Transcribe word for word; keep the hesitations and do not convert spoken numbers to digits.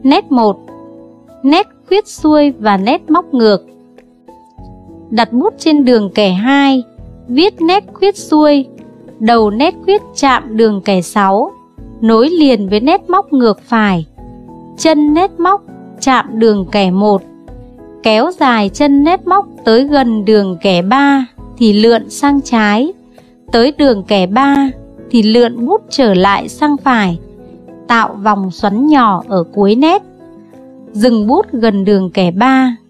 Nét một. Nét khuyết xuôi và nét móc ngược. Đặt bút trên đường kẻ hai, viết nét khuyết xuôi, đầu nét khuyết chạm đường kẻ sáu, nối liền với nét móc ngược phải. Chân nét móc chạm đường kẻ một, kéo dài chân nét móc tới gần đường kẻ ba thì lượn sang trái, tới đường kẻ ba thì lượn bút trở lại sang phải, tạo vòng xoắn nhỏ ở cuối nét. Dừng bút gần đường kẻ ba,